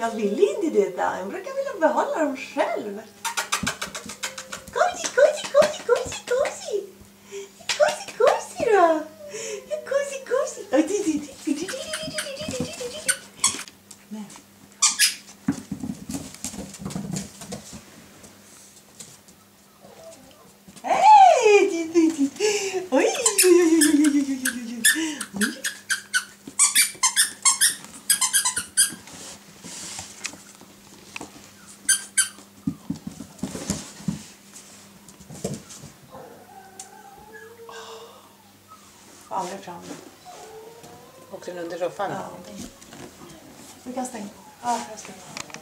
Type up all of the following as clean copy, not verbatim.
Jag vill inte det där. Jag brukar vilja behålla dem själv. Cozy, cozy, cozy, cozy, cozy. Cozy, cozy då. Cozy, cozy. Nej. Hej! Oj, oj, oj, oj, oj, oj, oj, oj, oj. Aldrig fram. Och den under soffan? Ja. Vi kan stänga. Ja, jag stänger.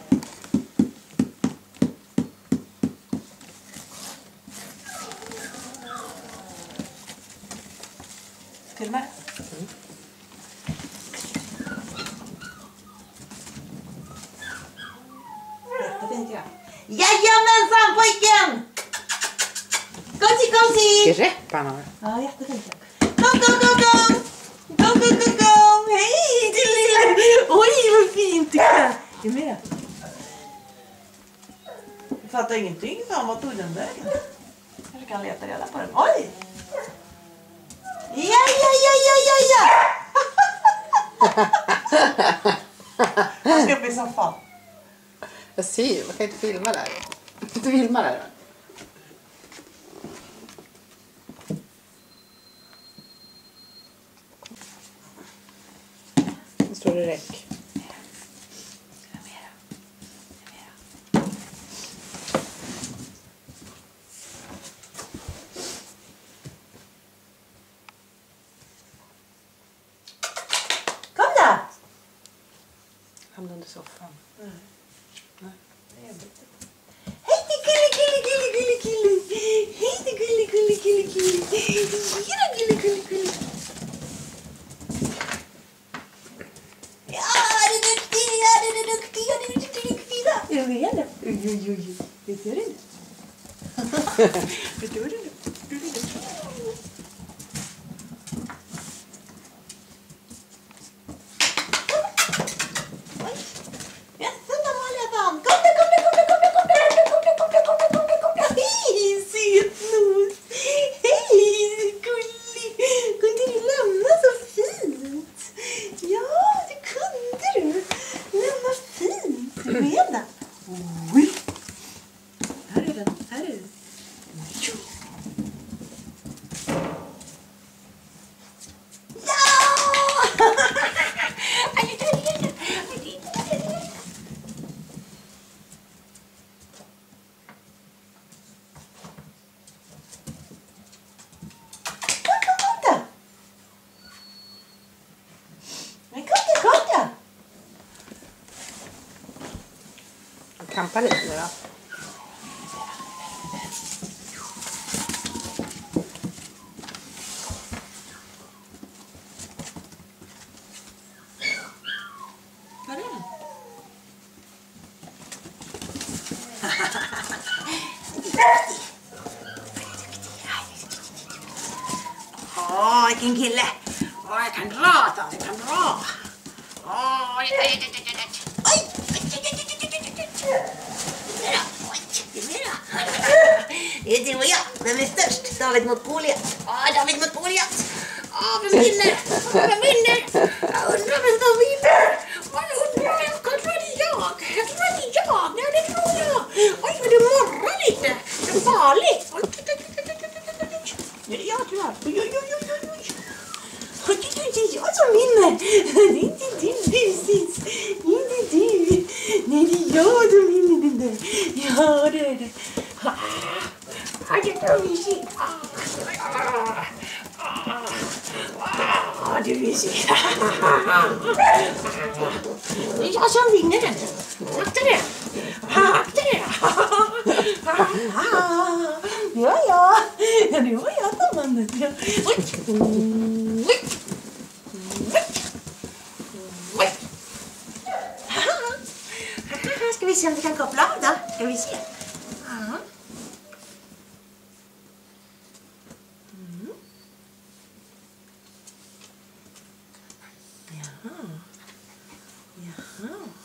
Ska du med? Mm. Jättefint ja. Jajamensan pojken! Cozy, cozy! Grepp han har. Ja, jättefint ja. Kom, kom, kom, kom! Kom, kom, kom, kom! Hej till lilla! Oj, vad fint tycker jag! Är du med? Jag fattar ingenting så vad tog den vägen. Kanske kan leta reda på den. Oj! Ja, ja, ja, ja, ja, ja! Jag ska upp i soffan. Jag ser ju, man kan inte filma där. Man kan inte filma där. Nu står det räck. Kom då! Hamnar under soffan. Nej. Nej. Hej till gulle, gulle, gulle, gulle, gulle. Hej till gulle, gulle, gulle, gulle. Tjena gulle, gulle, gulle. Ja, det är duktig, ja, det är duktig, ja, det är duktig. Är du med nu? Oj, oj, oj. Vet du det nu? Vet du det nu? Kampa lite nu då. Vad är det? Åh, vilken kille! Åh, jag kan dra, jag kan dra! Åh, oj! Det är du och jag. Vem är störst? David mot Goliat. David mot Goliat. Vem vinner? Vem vinner? Jag undrar vem som vinner. Jag undrar vem. Jag tror det är jag. Jag tror det är jag. Nej, det tror jag. Oj, vad du morrar lite. Det är farligt. Det är jag tror jag. Oj, oj, oj, oj, oj. Det är jag som vinner. Det är inte du, busis. Inte du. Nej, det är jag som vinner den där. Ja, det är det. Du vill se. Det är jag som vinner den. Akta det. Akta det. Ja. Det var jag som vann den. Ska vi se om vi kan koppla av då? Ska vi se. Jaha.